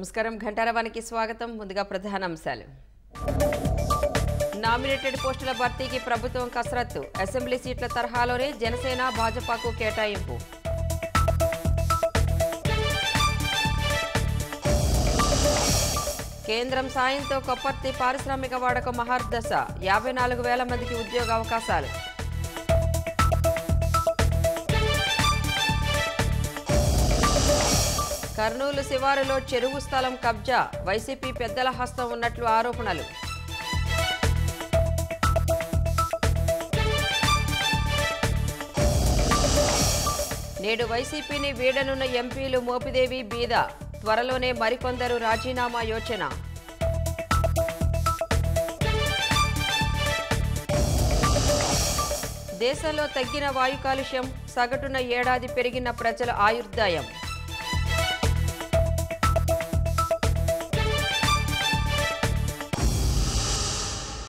నమస్కారం ఘంటారవానికి స్వాగతం. ముందుగా ప్రధాన అంశాలు. నామినేటెడ్ పోస్టుల భర్తీకి ప్రభుత్వం కసరత్తు. అసెంబ్లీ సీట్ల తరహాలోనే జనసేన భాజపాకు కేటాయింపు. కేంద్రం సాయంతో కొప్పర్తి పారిశ్రామిక వాడకం మహర్దశ. 54,000 మందికి ఉద్యోగ అవకాశాలు. కర్నూలు శివారులో చెరువు స్థలం కబ్జా. వైసీపీ పెద్దల హస్తం ఉన్నట్లు ఆరోపణలు. నేడు వైసీపీని వీడనున్న ఎంపీలు మోపిదేవి, బీద. త్వరలోనే మరికొందరు రాజీనామా యోచన. దేశంలో తగ్గిన వాయు కాలుష్యం. సగటున ఏడాది పెరిగిన ప్రజల ఆయుర్దాయం.